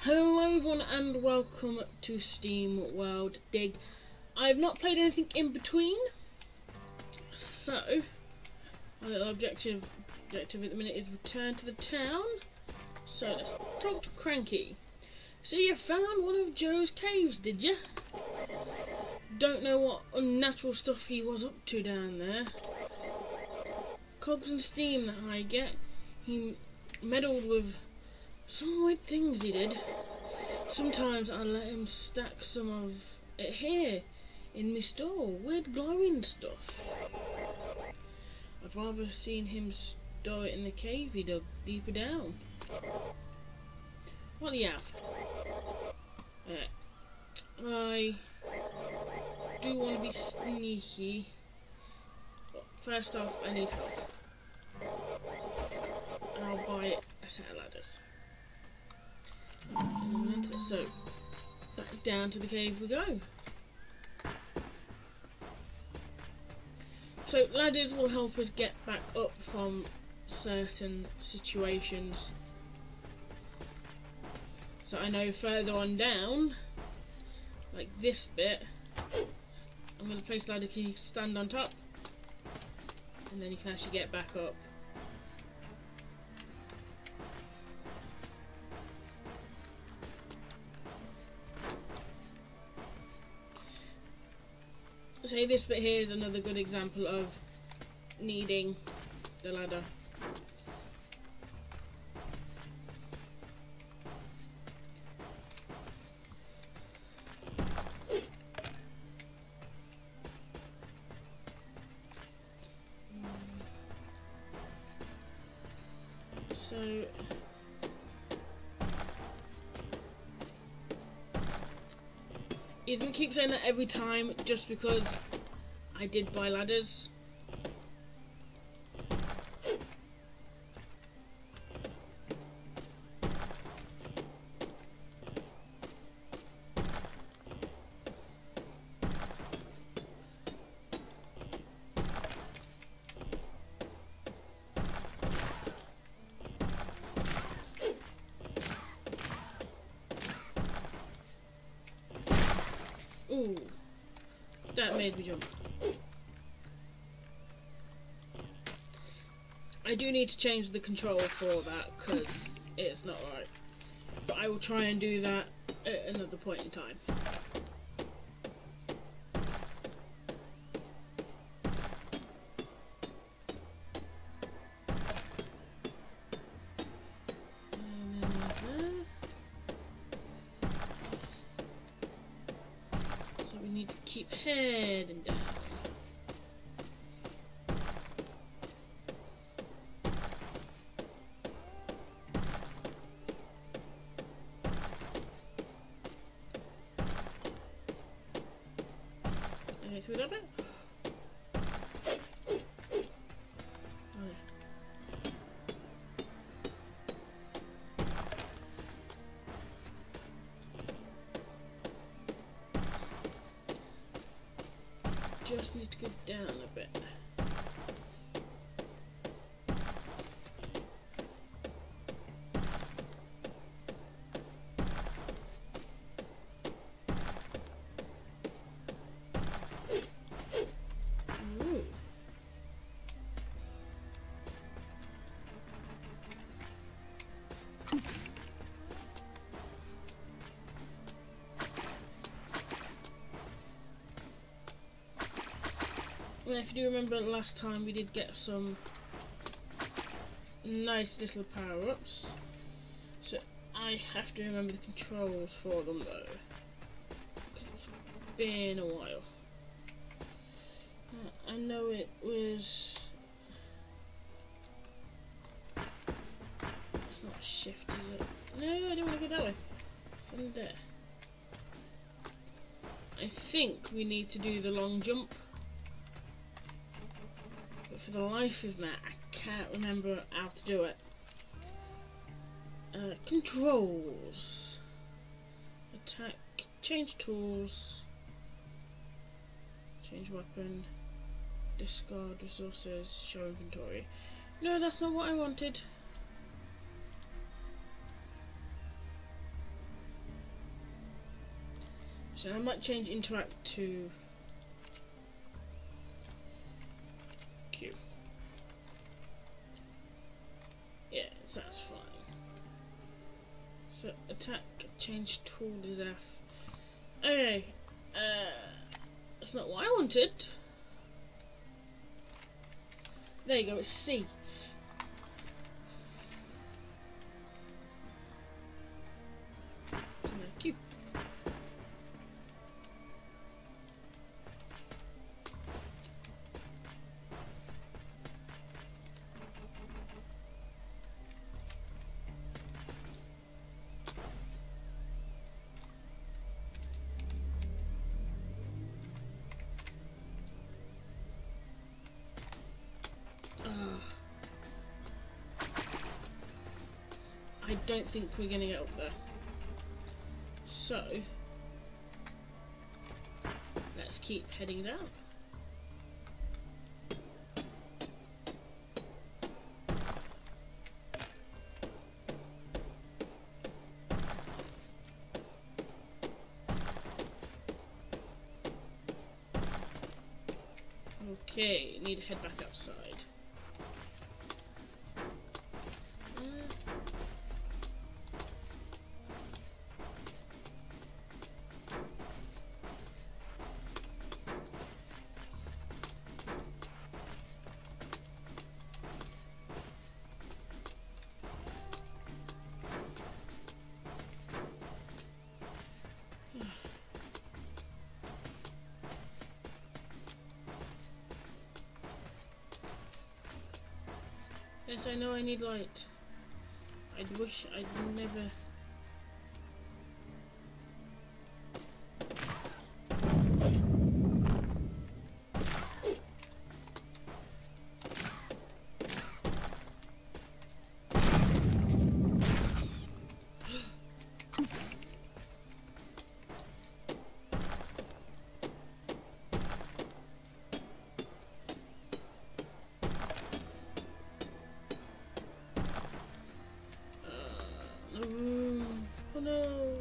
Hello everyone and welcome to Steam World Dig. I've not played anything in between, so my little objective at the minute is return to the town. So let's talk to Cranky. So you found one of Joe's caves, did you? Don't know what unnatural stuff he was up to down there. Cogs and steam that I get. He meddled with some weird things he did. Sometimes I let him stack some of it here in my store. Weird glowing stuff. I'd rather seen him store it in the cave he dug deeper down. What do you have? I do want to be sneaky. But first off, I need help. And I'll buy a set of ladders. So, back down to the cave we go. So, ladders will help us get back up from certain situations. So I know further on down, like this bit, I'm going to place ladder key, stand on top, and then you can actually get back up. Say this bit here is another good example of needing the ladder. So he's gonna keep saying that every time just because I did buy ladders. Ooh, that made me jump. I do need to change the control for that because it's not right. But I will try and do that at another point in time. So we need to keep heading down. Through that bit? Oh, yeah. Just need to go down a bit. And if you do remember last time, we did get some nice little power-ups. So I have to remember the controls for them though, because it's been a while. I know it was... It's not shift, is it? No, I don't want to go that way. It's in there. I think we need to do the long jump. But for the life of me, I can't remember how to do it. Controls. Attack. Change tools. Change weapon. Discard resources. Show inventory. No, that's not what I wanted. Actually, I might change interact to Q. Yeah, that's fine. So attack, change tool is F. Okay, that's not what I wanted. There you go, it's C. Q. I don't think we're gonna get up there. So let's keep heading down. Okay, need to head back outside. Yes, I know I need light. I wish I'd never... Oh no!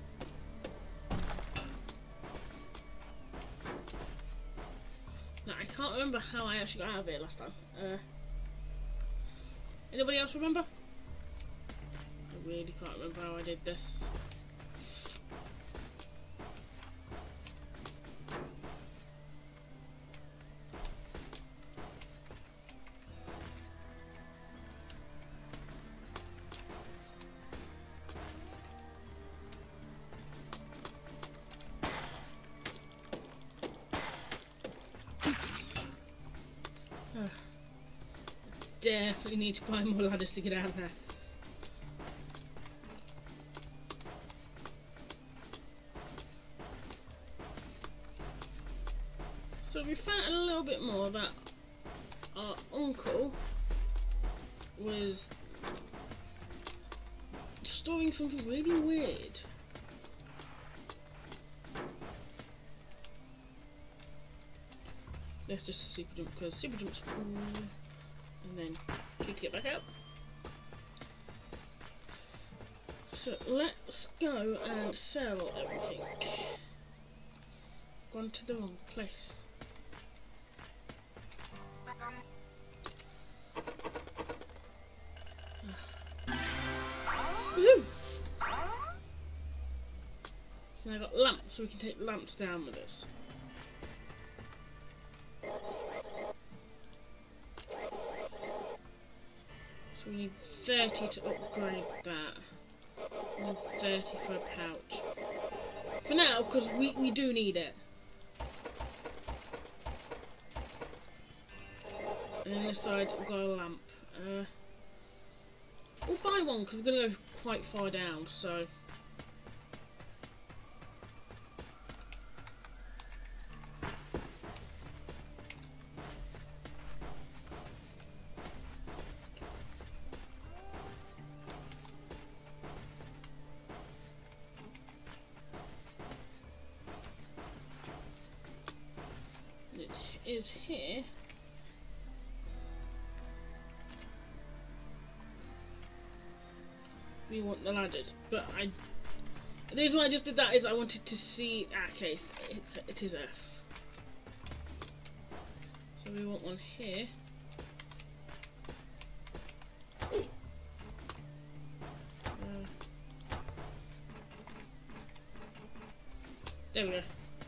Now, I can't remember how I actually got out of here last time. Anybody else remember? I really can't remember how I did this. Definitely need to climb more ladders to get out of there. So we found out a little bit more about our uncle was storing something really weird. Let's just super jump because super jump's cool. And then good to get back out. So let's go and sell everything. Gone to the wrong place. Woohoo! And I got lamps, so we can take lamps down with us. So we need 30 to upgrade that. We need 30 for a pouch. For now, because we do need it. And then this side, we've got a lamp. We'll buy one because we're going to go quite far down, so... It is here. We want the ladders, but I The reason why I just did that is I wanted to see. Okay, it is F. So we want one here. There we go.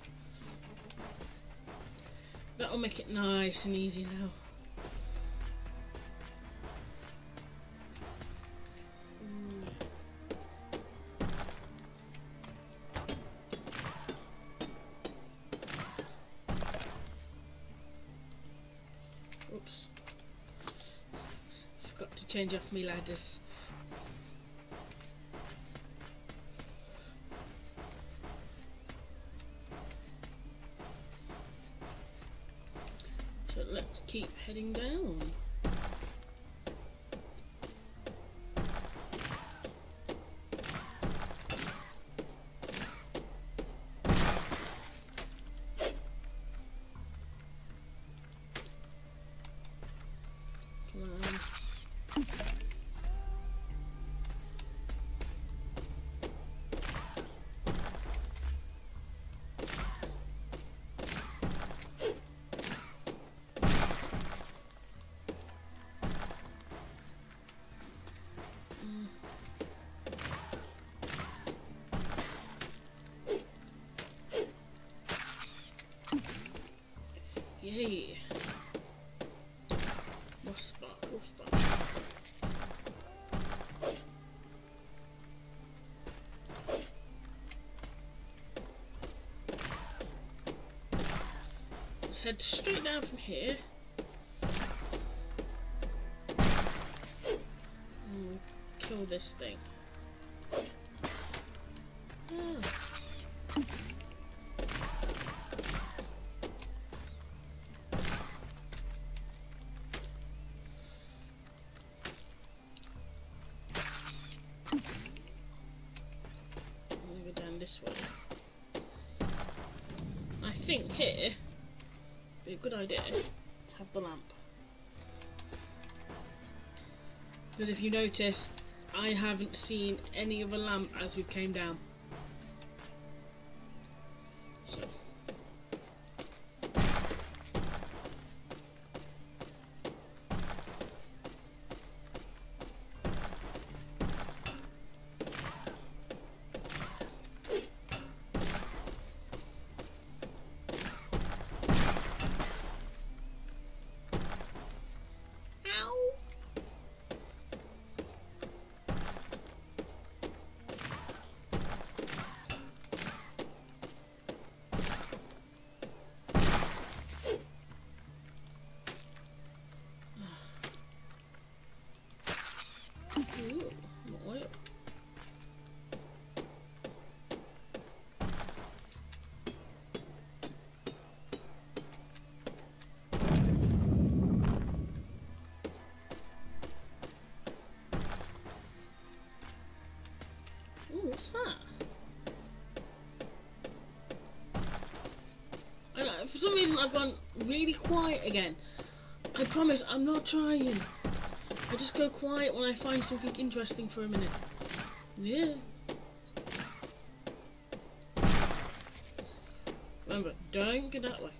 That'll make it nice and easy now. Oops. Forgot to change off my ladders. So let's keep heading down. Come on. Yay! More sparkle, sparkle. Let's head straight down from here. And kill this thing. Ah. This way. I think here would be a good idea to have the lamp. Because if you notice, I haven't seen any of a lamp as we came down. So. Ooh, more oil. Ooh, what's that? I know, for some reason I've gone really quiet again. I promise I'm not trying. I just go quiet when I find something interesting for a minute. Yeah. Remember, don't go that way.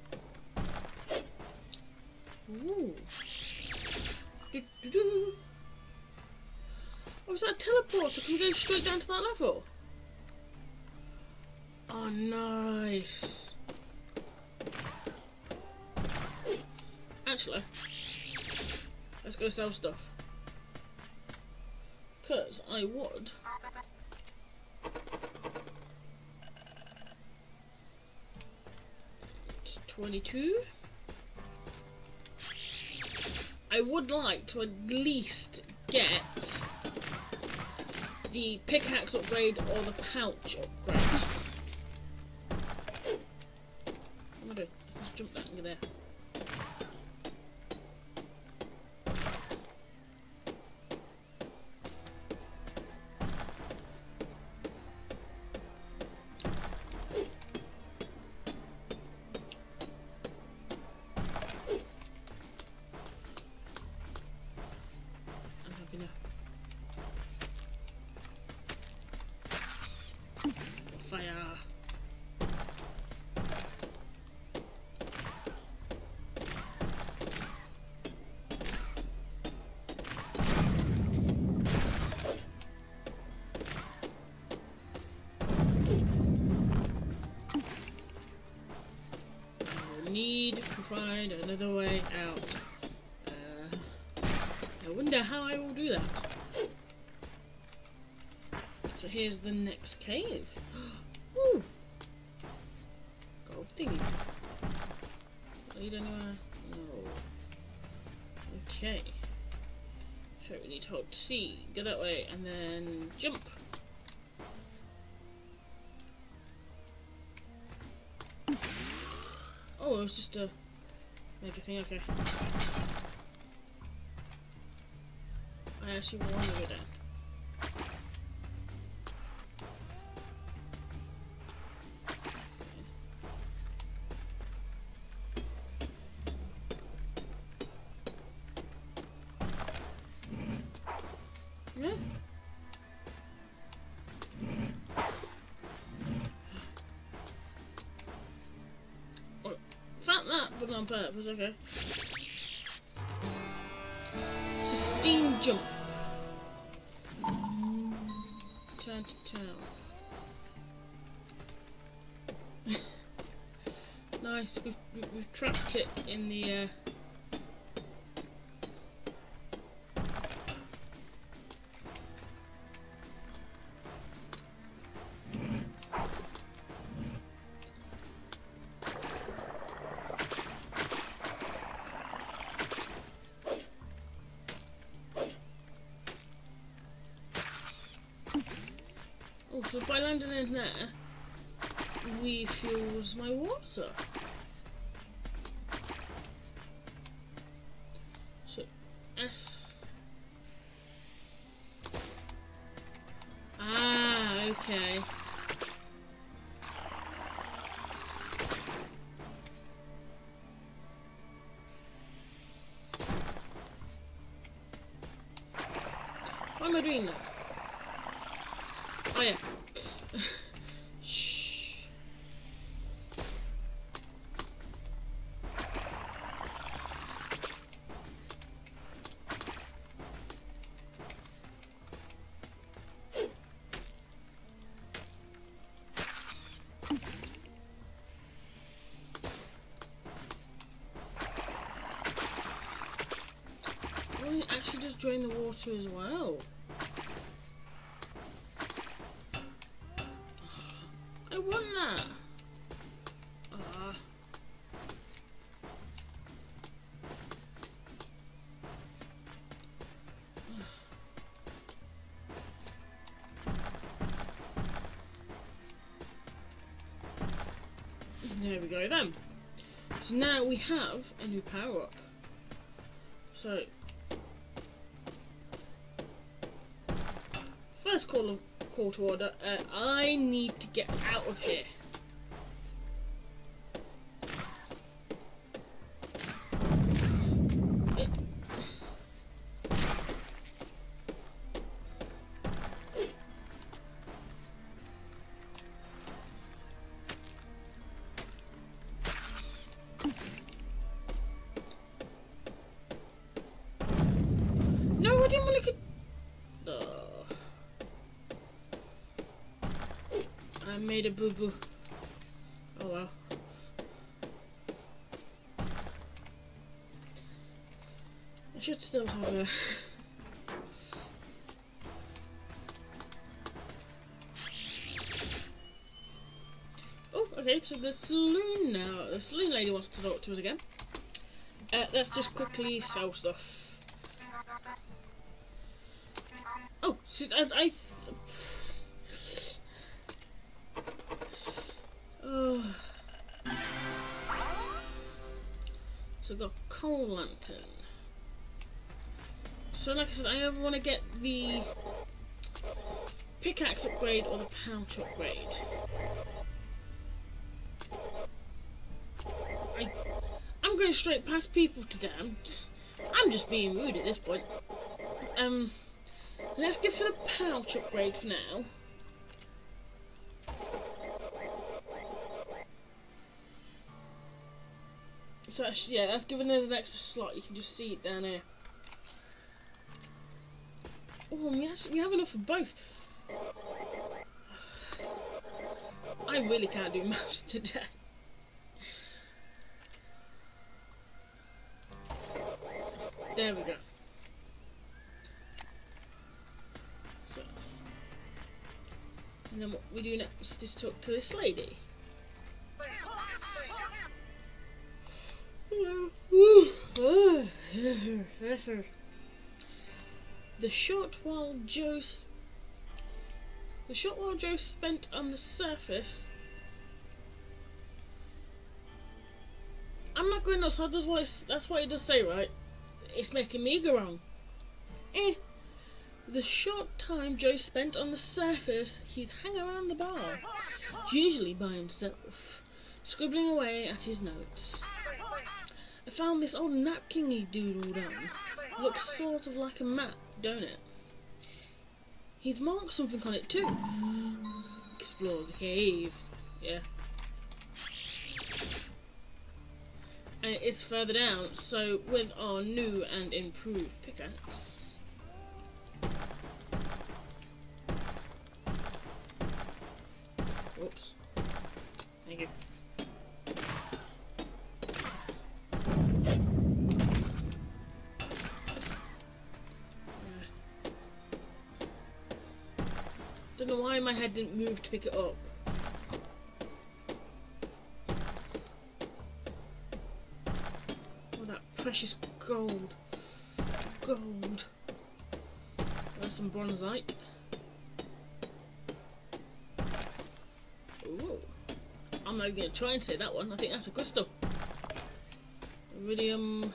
Ooh. Do-do-do. Oh, is that a teleport? So can we go straight down to that level? Oh, nice. Actually, let's go sell stuff. Because I would. It's 22. I would like to at least get the pickaxe upgrade or the pouch upgrade. I'm gonna just jump that into there. fire. Need to find another way out. I wonder how I will do that. So here's the next cave. Woo! Gold thingy. Lead anywhere? No. Okay. So we need to hold C, go that way, and then jump. Oh, it was just a make a thing, okay. I actually want to go down. Yeah. Found that, but not on purpose, okay. It's a steam jump. Turn to town. Nice, we've trapped it in the oh, so by landing in there, refuels my water. So, S. Ah, okay. Why am I doing that? Oh yeah. Shh. Oh, it actually just drain the water as well. I want that. There we go then. So now we have a new power up. So first call to order. I need to get out of here. No, I didn't want to get. I made a boo boo. Oh well. I should still have a. Oh, okay, so the saloon now. The saloon lady wants to talk to us again. Let's just quickly sell stuff. Oh, so oh. So I've got coal lantern. So like I said, I either want to get the pickaxe upgrade or the pouch upgrade. I'm going straight past people today. I'm just being rude at this point. Let's go for the pouch upgrade for now. So yeah, that's given us an extra slot. You can just see it down here. Oh, we have enough for both. I really can't do maths today. There we go. So, and then what we do next is talk to this lady. The short while Joe spent on the surface. I'm not going nuts. That's what it does say, right? It's making me go wrong. The short time Joe spent on the surface, he'd hang around the bar, usually by himself, scribbling away at his notes. I found this old napkin he doodled on. Looks sort of like a map, don't it? He's marked something on it too. Explore the cave. Yeah. And it's further down, so with our new and improved pickaxe. Oops. Thank you. Don't know why my head didn't move to pick it up. Oh, that precious gold. Gold. There's some bronzite. Ooh. I'm not going to try and say that one. I think that's a crystal. Iridium.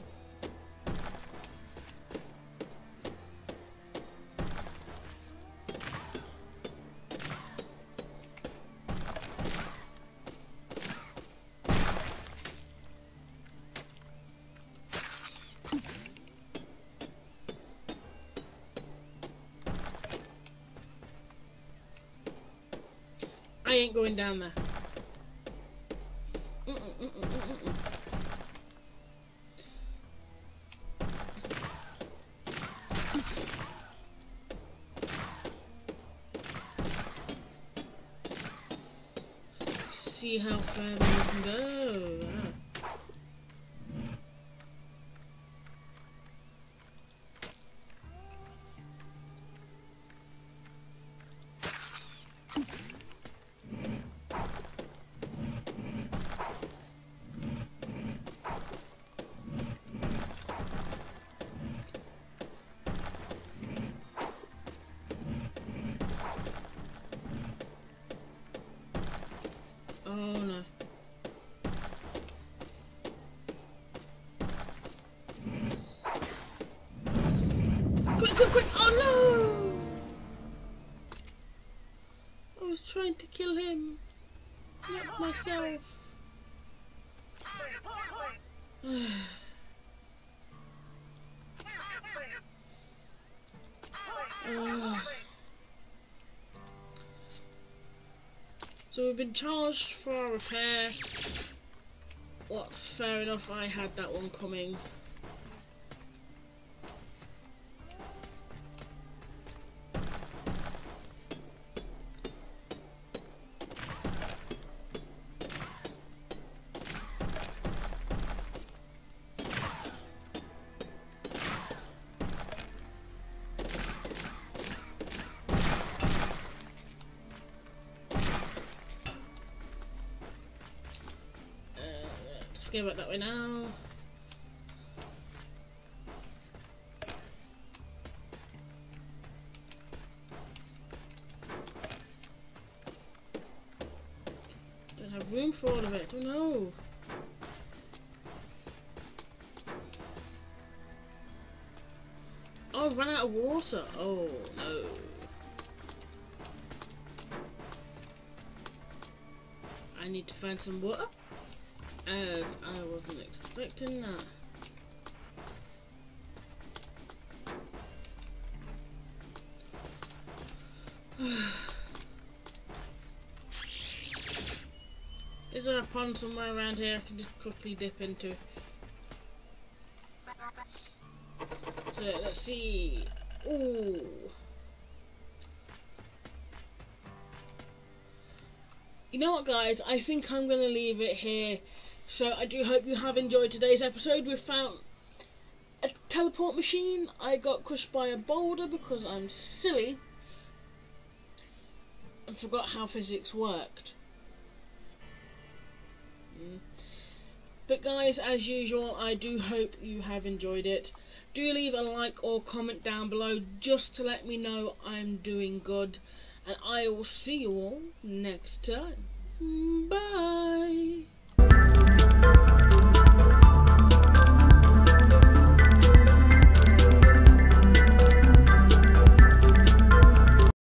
I ain't going down there. Let's see how far we can go. Oh no. Quick, quick, quick! Oh no! I was trying to kill him, not myself. So we've been charged for our repair. What's fair enough, I had that one coming. Go back that way now. Don't have room for all of it. Oh no. Oh, I've run out of water. Oh no. I need to find some water. As I wasn't expecting that. Is there a pond somewhere around here I can just quickly dip into? So let's see. Ooh. You know what, guys? I think I'm going to leave it here. So I do hope you have enjoyed today's episode. We found a teleport machine. I got crushed by a boulder because I'm silly and forgot how physics worked. But guys, as usual, I do hope you have enjoyed it. Do leave a like or comment down below just to let me know I'm doing good. And I will see you all next time. Bye.